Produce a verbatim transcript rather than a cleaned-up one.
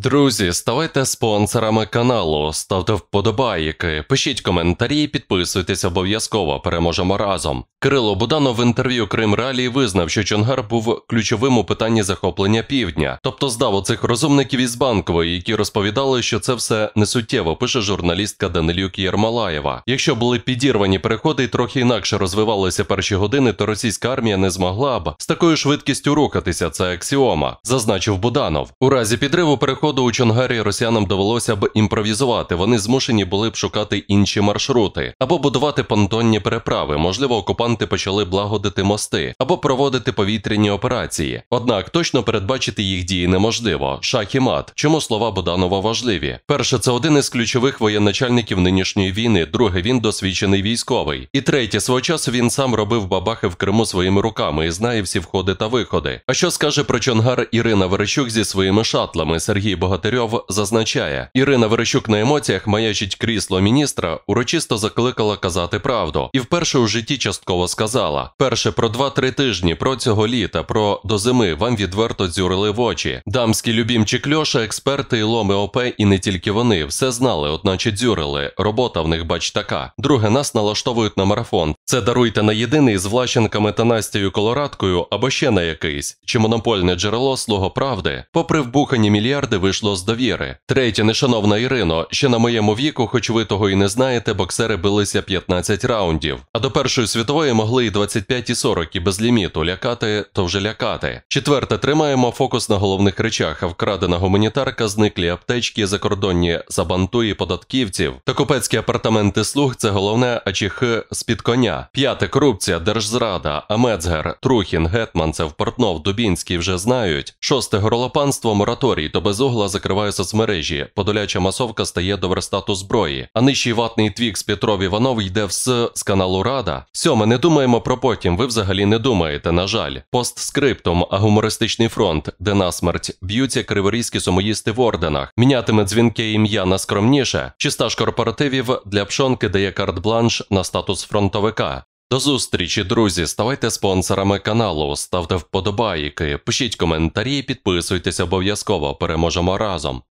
Друзі, ставайте спонсорами каналу, ставте вподобайки, пишіть коментарі, підписуйтесь обов'язково, переможемо разом. Кирило Буданов в інтерв'ю Крим Реалії визнав, що Чонгар був ключовим у питанні захоплення півдня. Тобто здав оцих розумників із Банкової, які розповідали, що це все несуттєво, пише журналістка Данилюк Єрмолаєва. Якщо були підірвані переходи і трохи інакше розвивалися перші години, то російська армія не змогла б з такою швидкістю рухатися, це аксіома, зазначив Буданов. У разі підриву переходу у Чонгарі росіянам довелося б імпровізувати, вони змушені були б шукати інші маршрути, або будувати понтонні переправи, можливо, окупанти почали б лагодити мости, або проводити повітряні операції. Однак точно передбачити їх дії неможливо. Шах і мат. Чому слова Буданова важливі? Перше, це один із ключових воєначальників нинішньої війни, друге, він досвідчений військовий. І третє, свого часу він сам робив бабахи в Криму своїми руками і знає всі входи та виходи. А що скаже про Чонгар Ірина Верещук зі своїми шатлами? Сергій Богатирьов зазначає, Ірина Верещук на емоціях маячить крісло міністра, урочисто закликала казати правду. І вперше у житті частково сказала. Перше, про два-три тижні, про цього літа, про до зими вам відверто дзюрили в очі. Дамські любімчик Льоша, експерти і ломи ОП, і не тільки вони, все знали, одначе дзюрили. Робота в них, бач, така. Друге, нас налаштовують на марафон. Це даруйте на єдиний з Влащенками та Настею Колорадкою або ще на якийсь. Чи монопольне джерело «Слуга правди». Попри вбухані мільярди, вийшло з довіри. Третє, нешановна Ірино, ще на моєму віку, хоч ви того і не знаєте, боксери билися п'ятнадцять раундів. А до Першої світової могли і двадцять п'ять і сорок, і без ліміту. Лякати – то вже лякати. Четверте, тримаємо фокус на головних речах, а вкрадена гуманітарка, зниклі аптечки, закордонні сабантуї податківців та купецькі апартаменти слуг – це головне, а чих з-під коня. П'яте, корупція, держзрада, а Мецгер, Трухін, Гетманцев, Портнов, Дубінський вже знають. Шосте, горлопанство, мораторій, то безугла закриває соцмережі, подоляча масовка стає до верстату зброї, а нижчий ватний твікс Петров Іванов йде в С з каналу Рада. Сьоме, не думаємо про потім, ви взагалі не думаєте, на жаль. Постскриптум, а гумористичний фронт, де насмерть, б'ються криворізькі сумоїсти в орденах, мінятиме дзвінке ім'я на скромніше, чи стаж корпоративів для пшонки дає карт-бланш на статус фронтовика. До зустрічі, друзі, ставайте спонсорами каналу, ставте вподобайки, пишіть коментарі, підписуйтесь обов'язково, переможемо разом.